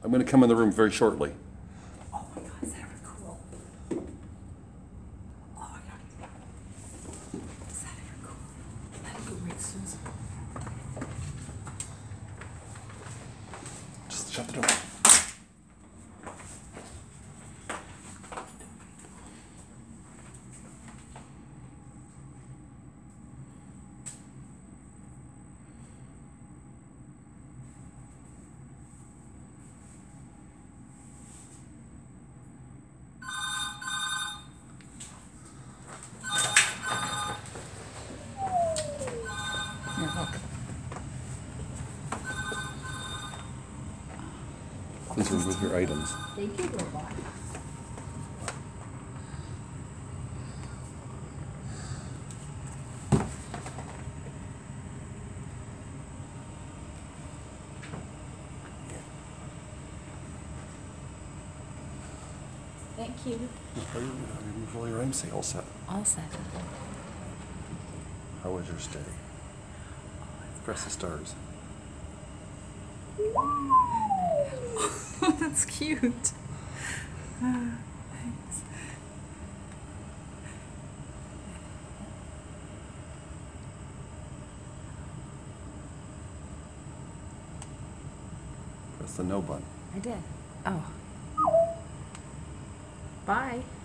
I'm going to come in the room very shortly. Oh my God, is that ever cool? Oh my God. Is that ever cool? That'll go right, Susan. Just shut the door. Here, look. Please remove your items. Thank you, robot. Thank you. Remove all your items. Say all set. All set. How was your stay? Press the stars. Oh, that's cute. Thanks. Press the no button. I did. Oh. Bye.